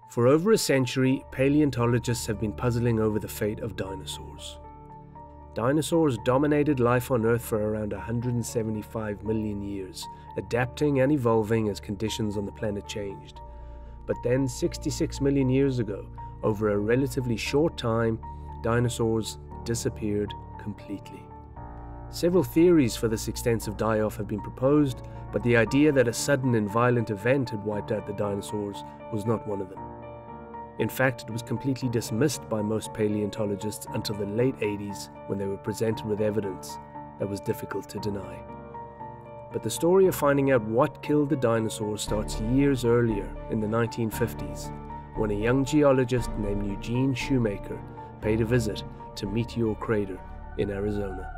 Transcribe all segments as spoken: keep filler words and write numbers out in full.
For over a century, paleontologists have been puzzling over the fate of dinosaurs. Dinosaurs dominated life on Earth for around one hundred seventy-five million years, adapting and evolving as conditions on the planet changed. But then, sixty-six million years ago, over a relatively short time, dinosaurs disappeared completely. Several theories for this extensive die-off have been proposed, but the idea that a sudden and violent event had wiped out the dinosaurs was not one of them. In fact, it was completely dismissed by most paleontologists until the late eighties, when they were presented with evidence that was difficult to deny. But the story of finding out what killed the dinosaurs starts years earlier, in the nineteen fifties, when a young geologist named Eugene Shoemaker paid a visit to Meteor Crater in Arizona.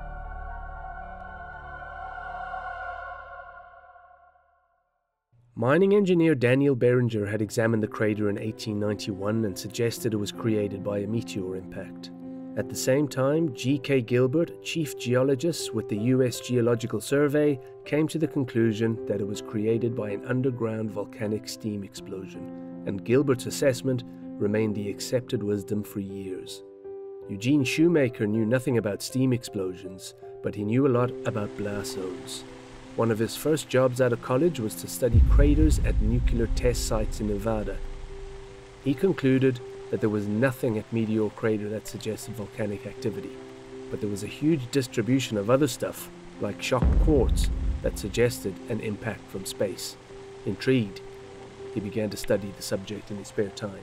Mining engineer Daniel Beringer had examined the crater in eighteen ninety-one and suggested it was created by a meteor impact. At the same time, G K Gilbert, chief geologist with the U S Geological Survey, came to the conclusion that it was created by an underground volcanic steam explosion, and Gilbert's assessment remained the accepted wisdom for years. Eugene Shoemaker knew nothing about steam explosions, but he knew a lot about blast zones. One of his first jobs out of college was to study craters at nuclear test sites in Nevada. He concluded that there was nothing at Meteor Crater that suggested volcanic activity, but there was a huge distribution of other stuff, like shocked quartz, that suggested an impact from space. Intrigued, he began to study the subject in his spare time.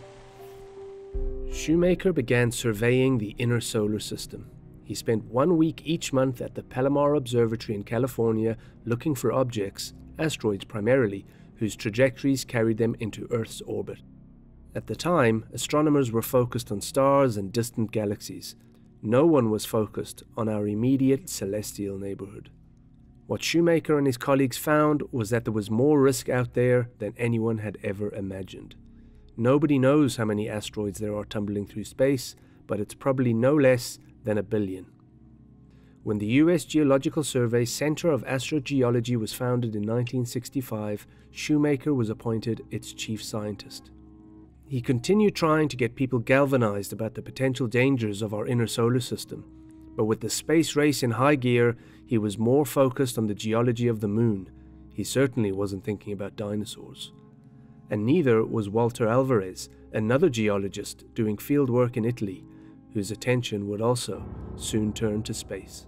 Shoemaker began surveying the inner solar system. He spent one week each month at the Palomar Observatory in California looking for objects, asteroids primarily, whose trajectories carried them into Earth's orbit. At the time, astronomers were focused on stars and distant galaxies. No one was focused on our immediate celestial neighborhood. What Shoemaker and his colleagues found was that there was more risk out there than anyone had ever imagined. Nobody knows how many asteroids there are tumbling through space, but it's probably no less than a billion. When the U S Geological Survey Center of Astrogeology was founded in nineteen sixty-five, Shoemaker was appointed its chief scientist. He continued trying to get people galvanized about the potential dangers of our inner solar system, but with the space race in high gear, he was more focused on the geology of the moon. He certainly wasn't thinking about dinosaurs. And neither was Walter Alvarez, another geologist doing field work in Italy, whose attention would also soon turn to space.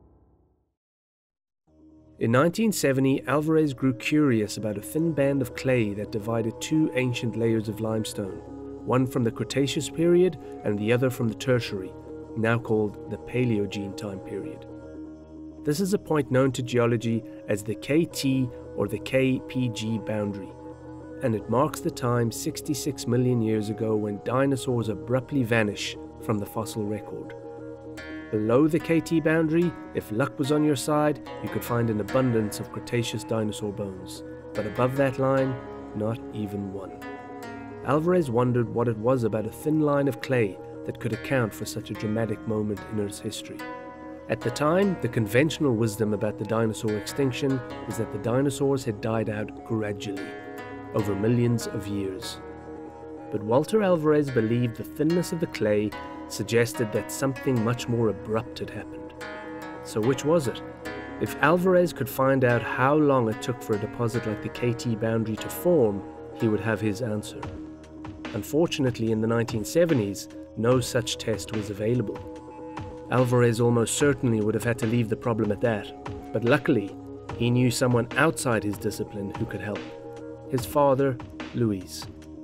In nineteen seventy, Alvarez grew curious about a thin band of clay that divided two ancient layers of limestone, one from the Cretaceous period and the other from the Tertiary, now called the Paleogene time period. This is a point known to geology as the K T or the K P G boundary, and it marks the time sixty-six million years ago when dinosaurs abruptly vanish from the fossil record. Below the K T boundary, if luck was on your side, you could find an abundance of Cretaceous dinosaur bones, but above that line, not even one. Alvarez wondered what it was about a thin line of clay that could account for such a dramatic moment in Earth's history. At the time, the conventional wisdom about the dinosaur extinction was that the dinosaurs had died out gradually, over millions of years. But Walter Alvarez believed the thinness of the clay suggested that something much more abrupt had happened. So which was it? If Alvarez could find out how long it took for a deposit like the K T boundary to form, he would have his answer. Unfortunately, in the nineteen seventies, no such test was available. Alvarez almost certainly would have had to leave the problem at that, but luckily, he knew someone outside his discipline who could help. His father, Luis.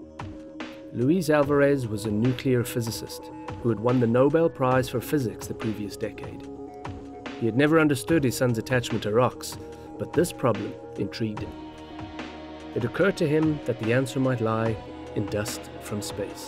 Luis Alvarez was a nuclear physicist who had won the Nobel Prize for Physics the previous decade. He had never understood his son's attachment to rocks, but this problem intrigued him. It occurred to him that the answer might lie in dust from space.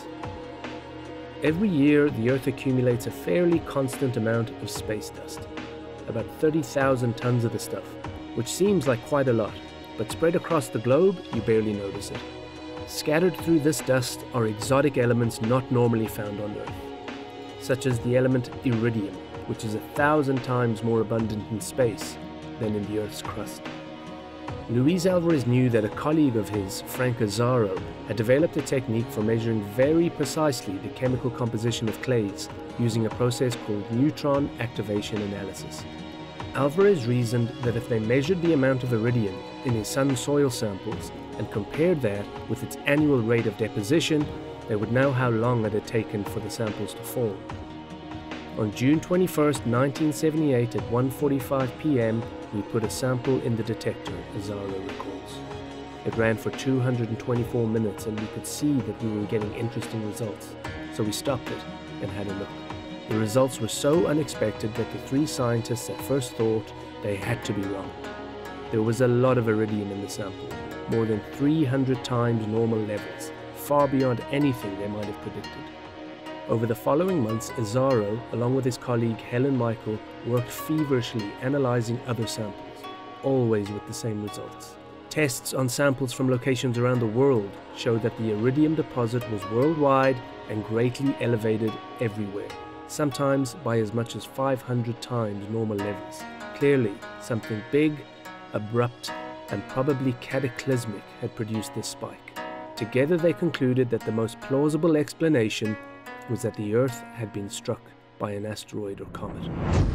Every year, the Earth accumulates a fairly constant amount of space dust, about thirty thousand tons of the stuff, which seems like quite a lot, but spread across the globe, you barely notice it. Scattered through this dust are exotic elements not normally found on Earth, such as the element iridium, which is a thousand times more abundant in space than in the Earth's crust. Luis Alvarez knew that a colleague of his, Frank Azzaro, had developed a technique for measuring very precisely the chemical composition of clays using a process called neutron activation analysis. Alvarez reasoned that if they measured the amount of iridium in his son's soil samples and compared that with its annual rate of deposition, they would know how long it had taken for the samples to form. On June twenty-first, nineteen seventy-eight at one forty-five p m, we put a sample in the detector, Azzaro recalls. It ran for two hundred twenty-four minutes and we could see that we were getting interesting results, so we stopped it and had a look. The results were so unexpected that the three scientists at first thought they had to be wrong. There was a lot of iridium in the sample, more than three hundred times normal levels, far beyond anything they might have predicted. Over the following months, Azzaro, along with his colleague Helen Michael, worked feverishly analyzing other samples, always with the same results. Tests on samples from locations around the world showed that the iridium deposit was worldwide and greatly elevated everywhere, sometimes by as much as five hundred times normal levels. Clearly, something big, abrupt, and probably cataclysmic had produced this spike. Together they concluded that the most plausible explanation was that the Earth had been struck by an asteroid or comet.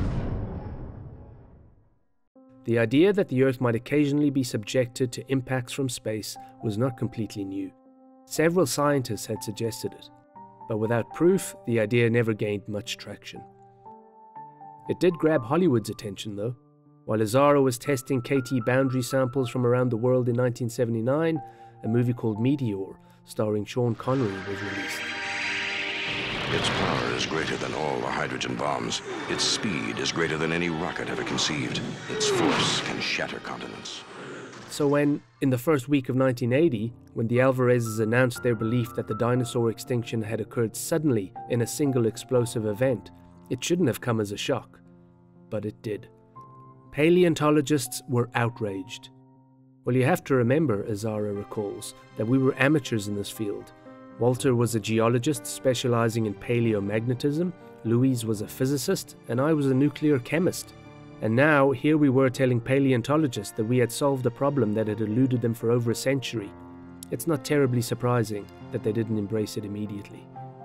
The idea that the Earth might occasionally be subjected to impacts from space was not completely new. Several scientists had suggested it, but without proof, the idea never gained much traction. It did grab Hollywood's attention though. While Azzaro was testing K T boundary samples from around the world in nineteen seventy-nine, a movie called Meteor, starring Sean Connery, was released. Its power is greater than all the hydrogen bombs. Its speed is greater than any rocket ever conceived. Its force can shatter continents. So when, in the first week of nineteen eighty, when the Alvarezes announced their belief that the dinosaur extinction had occurred suddenly in a single explosive event, it shouldn't have come as a shock. But it did. Paleontologists were outraged. Well, you have to remember, Azzaro recalls, that we were amateurs in this field. Walter was a geologist specializing in paleomagnetism, Louise was a physicist, and I was a nuclear chemist. And now, here we were telling paleontologists that we had solved a problem that had eluded them for over a century. It's not terribly surprising that they didn't embrace it immediately.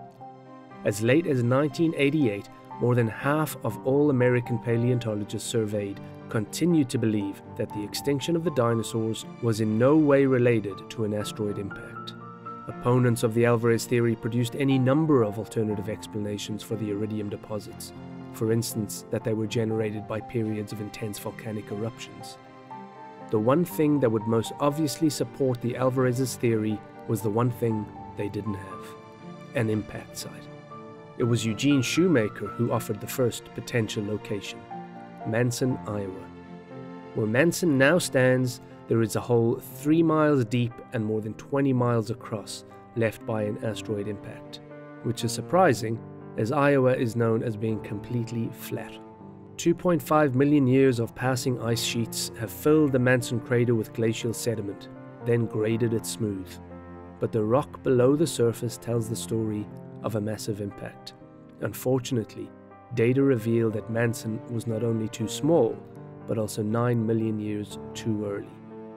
As late as nineteen eighty-eight, more than half of all American paleontologists surveyed continued to believe that the extinction of the dinosaurs was in no way related to an asteroid impact. Opponents of the Alvarez theory produced any number of alternative explanations for the iridium deposits. For instance, that they were generated by periods of intense volcanic eruptions. The one thing that would most obviously support the Alvarez's theory was the one thing they didn't have: an impact site. It was Eugene Shoemaker who offered the first potential location: Manson, Iowa. Where Manson now stands, there is a hole three miles deep and more than twenty miles across left by an asteroid impact, which is surprising as Iowa is known as being completely flat. two point five million years of passing ice sheets have filled the Manson crater with glacial sediment, then graded it smooth. But the rock below the surface tells the story of a massive impact. Unfortunately, data reveal that Manson was not only too small, but also nine million years too early.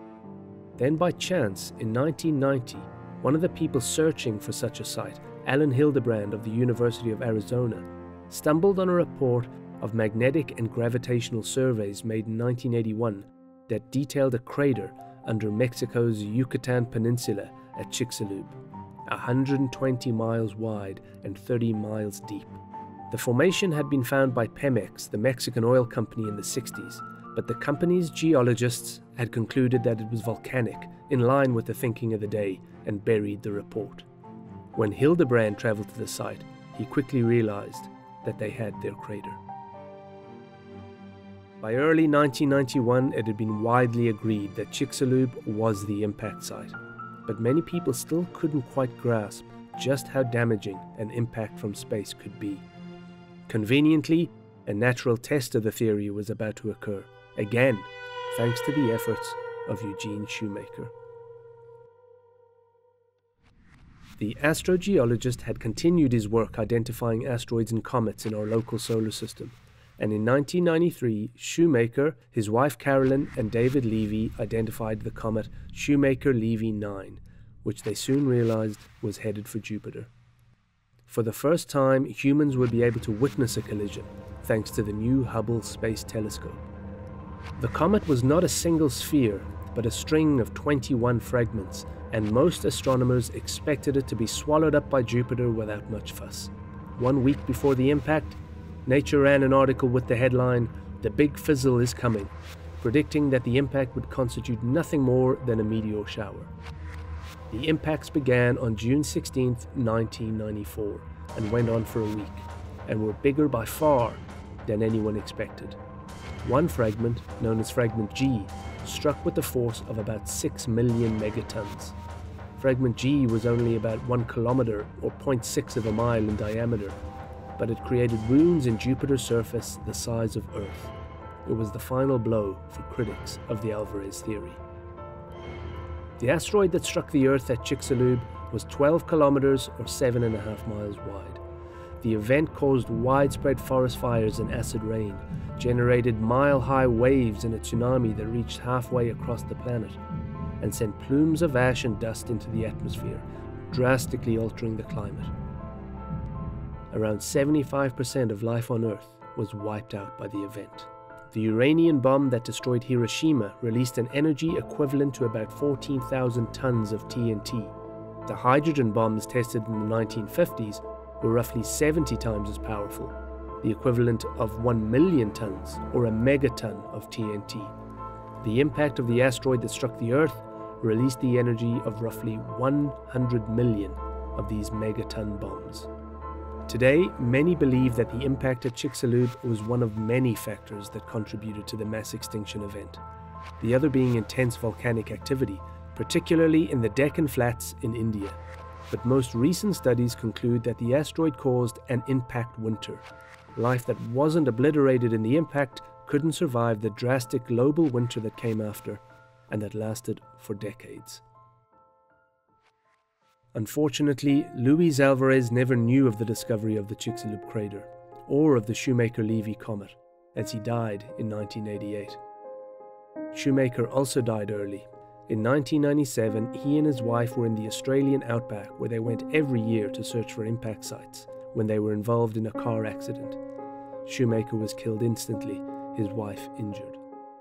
Then by chance, in nineteen ninety, one of the people searching for such a site, Alan Hildebrand of the University of Arizona, stumbled on a report of magnetic and gravitational surveys made in nineteen eighty-one that detailed a crater under Mexico's Yucatan Peninsula at Chicxulub, one hundred twenty miles wide and thirty miles deep. The formation had been found by Pemex, the Mexican oil company, in the sixties, but the company's geologists had concluded that it was volcanic, in line with the thinking of the day, and buried the report. When Hildebrand traveled to the site, he quickly realized that they had their crater. By early nineteen ninety-one, it had been widely agreed that Chicxulub was the impact site, but many people still couldn't quite grasp just how damaging an impact from space could be. Conveniently, a natural test of the theory was about to occur, again, thanks to the efforts of Eugene Shoemaker. The astrogeologist had continued his work identifying asteroids and comets in our local solar system, and in nineteen ninety-three, Shoemaker, his wife Carolyn, and David Levy identified the comet Shoemaker-Levy nine, which they soon realized was headed for Jupiter. For the first time, humans would be able to witness a collision, thanks to the new Hubble Space Telescope. The comet was not a single sphere, but a string of twenty-one fragments, and most astronomers expected it to be swallowed up by Jupiter without much fuss. One week before the impact, Nature ran an article with the headline, "The Big Fizzle is Coming," predicting that the impact would constitute nothing more than a meteor shower. The impacts began on June sixteenth, nineteen ninety-four, and went on for a week, and were bigger by far than anyone expected. One fragment, known as Fragment G, struck with a force of about six million megatons. Fragment G was only about one kilometer or zero point six of a mile in diameter, but it created wounds in Jupiter's surface the size of Earth. It was the final blow for critics of the Alvarez theory. The asteroid that struck the Earth at Chicxulub was twelve kilometers or seven and a half miles wide. The event caused widespread forest fires and acid rain, generated mile-high waves and a tsunami that reached halfway across the planet, and sent plumes of ash and dust into the atmosphere, drastically altering the climate. Around seventy-five percent of life on Earth was wiped out by the event. The uranium bomb that destroyed Hiroshima released an energy equivalent to about fourteen thousand tons of T N T. The hydrogen bombs tested in the nineteen fifties were roughly seventy times as powerful, the equivalent of one million tons or a megaton of T N T. The impact of the asteroid that struck the Earth released the energy of roughly one hundred million of these megaton bombs. Today, many believe that the impact at Chicxulub was one of many factors that contributed to the mass extinction event, the other being intense volcanic activity, particularly in the Deccan Flats in India. But most recent studies conclude that the asteroid caused an impact winter. Life that wasn't obliterated in the impact couldn't survive the drastic global winter that came after, and that lasted for decades. Unfortunately, Luis Alvarez never knew of the discovery of the Chicxulub crater, or of the Shoemaker-Levy comet, as he died in nineteen eighty-eight. Shoemaker also died early. In nineteen ninety-seven, he and his wife were in the Australian outback, where they went every year to search for impact sites, when they were involved in a car accident. Shoemaker was killed instantly, his wife injured.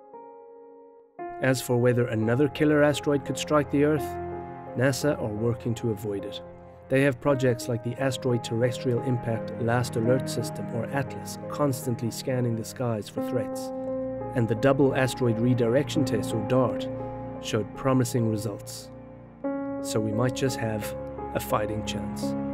As for whether another killer asteroid could strike the Earth, NASA are working to avoid it. They have projects like the Asteroid Terrestrial Impact Last Alert System, or ATLAS, constantly scanning the skies for threats. And the Double Asteroid Redirection Test, or DART, showed promising results. So we might just have a fighting chance.